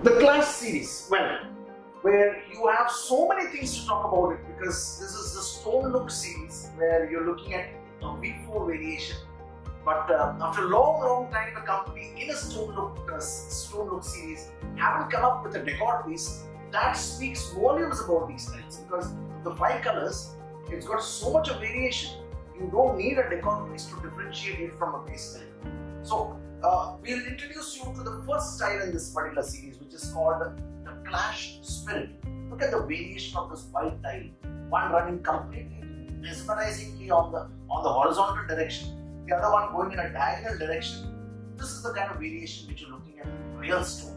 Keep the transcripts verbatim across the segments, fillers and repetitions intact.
The Clash series, well, where you have so many things to talk about it, because this is the Stone Look series where you're looking at a V four variation. But uh, after a long, long time, the company in a Stone Look, uh, Stone Look series haven't come up with a decor piece that speaks volumes about these tiles, because the five colors, it's got so much of variation. You don't need a decor piece to differentiate it from a base tile. So uh, we'll introduce you to the first style in this particular series, which is called the Clash Spirit. Look at the variation of this white tile, one running completely mesmerizingly on the on the horizontal direction, the other one going in a diagonal direction. This is the kind of variation which you're looking at in real stone.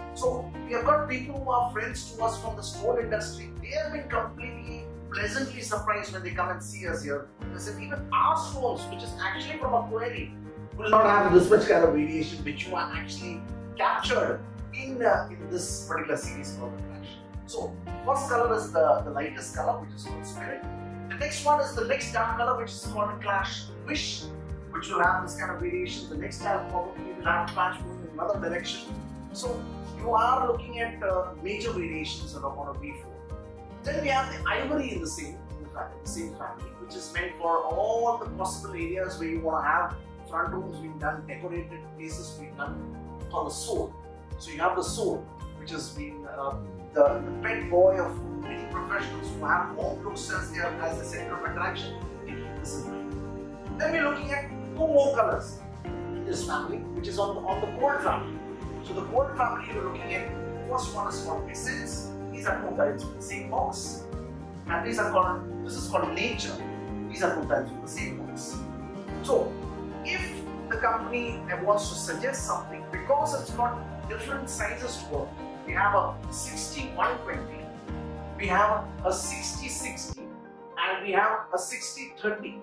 So we have got people who are friends to us from the stone industry. They have been completely pleasantly surprised when they come and see us here. They said even our stones, which is actually from a quarry, will not have this much kind of variation which you are actually captured in, uh, in this particular series called the Clash. So first color is the, the lightest color, which is called Spirit. The next one is the next dark color, which is called Clash Wish, which will have this kind of variation. The next time probably will have Clash moving in another direction. So you are looking at uh, major variations on a, on a V four. Then we have the Ivory in the same, in the family, the same family, which is meant for all the possible areas where you want to have front rooms being done, decorated places being done for the soul. So you have the soul, which has been uh, the, the pet boy of many professionals who have home looks as their as the center of attraction. This is mind. Then we're looking at two more colors in this family, which is on the, on the gold family. So the gold family you're looking at, the first one is called Essence. These are two tiles with the same box, and these are called, this is called Nature. These are two tiles with the same box. So if the company wants to suggest something, because it's got different sizes to work, we have a sixty one twenty, we have a sixty sixty, and we have a sixty thirty.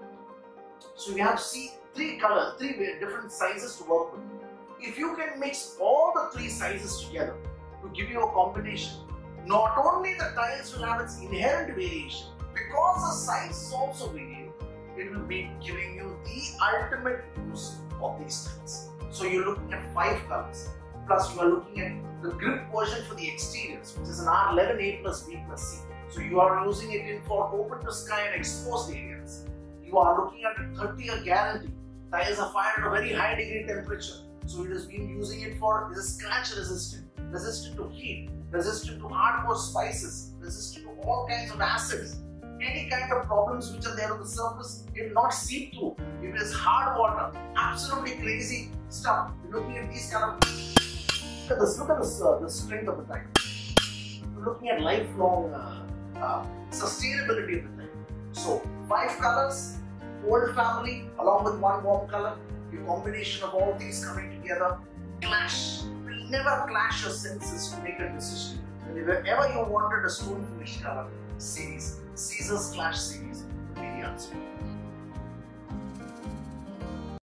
So we have to see three colors, three different sizes to work with. If you can mix all the three sizes together to give you a combination, not only the tiles will have its inherent variation, because the size is also varying, it will be giving you the ultimate use of these tiles. So you're looking at five colors, plus you are looking at the grip version for the exteriors, which is an R eleven A plus B plus C. So you are using it in for open to sky and exposed areas. You are looking at a thirty year guarantee. Tiles are fired at a very high degree temperature. So it has been using it for, it is scratch resistant, resistant to heat, resistant to hardcore spices, resistant to all kinds of acids. Any kind of problems which are there on the surface, it will not seep through. It is hard water, absolutely crazy stuff. You're looking at these kind of, look at this, look at this, uh, the strength of the tile. You're looking at lifelong uh, uh, sustainability of the tile. So five colors, old family along with one warm color, the combination of all these coming together, clash. Will never clash your senses to make a decision. Whenever you wanted a stone finish color series, Caesar's Clash series will be the answer.